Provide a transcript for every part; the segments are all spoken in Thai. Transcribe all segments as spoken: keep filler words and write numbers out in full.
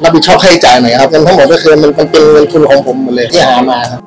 รับผิดชอบค่าใช้จ่ายหน่อยครับเงินทั้งหมดก็คือมันเป็นเงินทุนของผมหมดเลยที่หามาครับ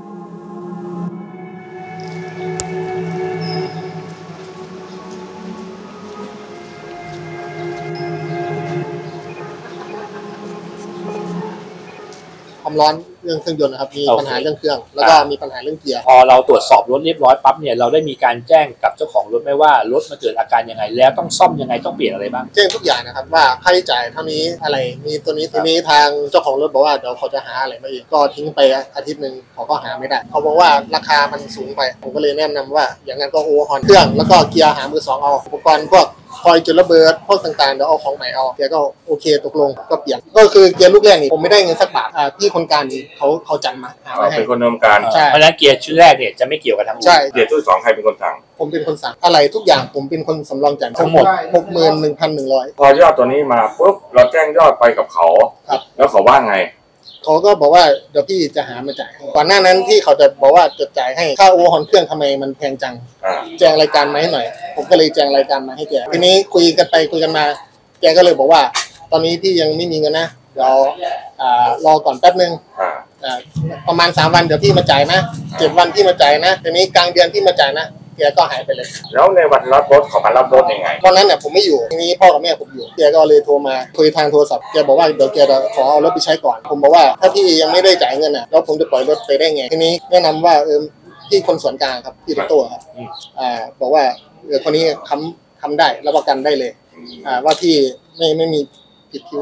ความร้อนเรื่องเครื่องยนต์นะครับมีปัญหาเรื่องเครื่องแล้วก็มีปัญหาเรื่องเกียร์พอเราตรวจสอบรถเรียบร้อยปั๊บเนี่ยเราได้มีการแจ้งกับเจ้าของรถไหมว่ารถมาเกิดอาการยังไงแล้วต้องซ่อมยังไงต้องเปลี่ยนอะไรบ้างแจ้งทุกอย่างนะครับว่าค่าใช้จ่ายเท่านี้อะไรมีตัวนี้ทีนี้ทางเจ้าของรถบอกว่าเดี๋ยวเขาจะหาอะไรมาอีกก็ทิ้งไปอาทิตย์หนึ่งเขาก็หาไม่ได้เขาบอกว่าราคามันสูงไปผมก็เลยแนะนำว่าอย่างนั้นก็โอเวอร์ฮอลเครื่องแล้วก็เกียร์หามือสองเอาอุปกรณ์พวกคอยจุดระเบิดพวกต่างๆเดี๋ยวเอาของใหม่เอาแกก็โอเคตกลงก็เปลี่ยนก็คือเกียร์ลูกแรกนี่ผมไม่ได้เงินสักบาทอ่าพี่คนกลางนี่เขาเขาจัดมาหามาให้เป็นคนดำเนินการใช่เพราะฉะนั้นเกียร์ชุดแรกเนี่ยจะไม่เกี่ยวกับทางใช่เกียร์ชุดสองใครเป็นคนสั่งผมเป็นคนสั่งอะไรทุกอย่างผมเป็นคนสำรองจ่ายทั้งหมดหกหมื่นหนึ่งพันหนึ่งร้อยพอยอดตัวนี้มาปุ๊บเราแจ้งยอดไปกับเขาครับแล้วเขาว่าไงเขาก็บอกว่าเดี๋ยวพี่จะหามาจ่ายก่อนหน้านั้นที่เขาจะบอกว่าจะจ่ายให้ค่าโอเวอร์ฮอลเครื่องทำไมมันแพงจังแจ้งรายการมาให้หน่อยผมก็เลยแจ้งรายการมาให้แกทีนี้คุยกันไปคุยกันมาแกก็เลยบอกว่าตอนนี้พี่ยังไม่มีเงินนะเดี๋ยวอ่ารอก่อนแป๊บนึงอ่าประมาณสามวันเดี๋ยวพี่มาจ่ายนะเจ็ดวันพี่มาจ่ายนะทีนี้กลางเดือนพี่มาจ่ายนะแกก็หายไปเลยแล้วในวันรับรถเขามารับรถยังไงตอนนั้นเนี่ยผมไม่อยู่ทีนี้พ่อกับแม่ผมอยู่แกก็เลยโทรมาคุยทางโทรศัพท์แกบอกว่าเดี๋ยวแกจะขอเอารถไปใช้ก่อนผมบอกว่าถ้าพี่ยังไม่ได้จ่ายเงินอ่ะแล้วผมจะปล่อยรถไปได้ไงทีนี้แนะนำว่าเออพี่คนส่วนกลางครับพี่ตัวครับอ่าบอกว่าเออคนนี้ทำทำได้รับประกันได้เลยอ่าว่าพี่ไม่ไม่มีผิดคิว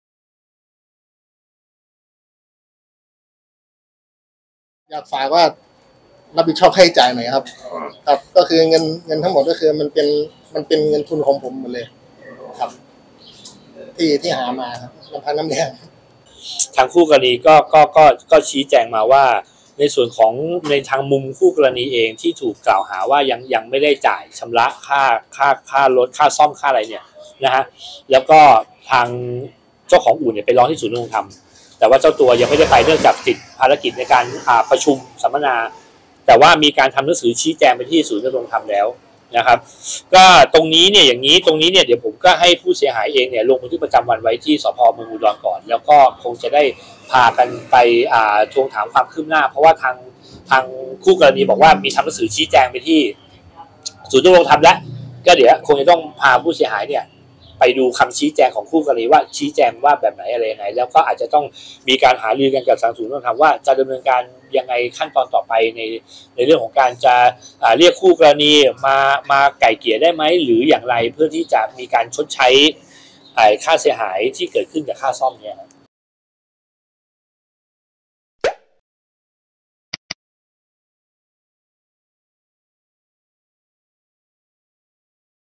อยากฝากว่ารับผิดชอบค่าใช้จ่ายหน่อยครับครับก็คือเงินเงินทั้งหมดก็คือมันเป็นมันเป็นเงินทุนของผมหมดเลยครับที่ที่หามาครับน้ำพันน้ำแดงทางคู่กรณีก็ก็ก็ก็ชี้แจงมาว่าในส่วนของในทางมุมคู่กรณีเองที่ถูกกล่าวหาว่ายังยังไม่ได้จ่ายชำระค่าค่าค่ารถค่าซ่อมค่าอะไรเนี่ยนะฮะแล้วก็ทางเจ้าของอู่เนี่ยไปร้องที่ศูนย์ดำรงธรรมแต่ว่าเจ้าตัวยังไม่ได้ไปเนื่องจากติดภารกิจในการประชุมสัมมนาแต่ว่ามีการทำหนังสือชี้แจงไปที่ศูนย์ดำรงธรรมแล้วนะครับก็ตรงนี้เนี่ยอย่างนี้ตรงนี้เนี่ยเดี๋ยวผมก็ให้ผู้เสียหายเองเนี่ยลงบันทึกประจำวันไว้ที่สภ.เมืองอุดรก่อนแล้วก็คงจะได้พากันไปอ่าทวงถามความคืบหน้าเพราะว่าทางทางคู่กรณีบอกว่ามีทำหนังสือชี้แจงไปที่ศูนย์ดำรงธรรมแล้วก็เดี๋ยวคงจะต้องพาผู้เสียหายเนี่ยไปดูคำชี้แจงของคู่กรณีว่าชี้แจงว่าแบบไหนอะไรยังไงแล้วก็อาจจะต้องมีการหารือกันกับทางศูนย์ดำรงธรรมว่าจะดำเนินการยังไงขั้นตอนต่อไปในในเรื่องของการจะเรียกคู่กรณีมามาไก่เกลี่ยได้ไหมหรืออย่างไรเพื่อที่จะมีการชดใช้ค่าเสียหายที่เกิดขึ้นกับค่าซ่อมเนี่ย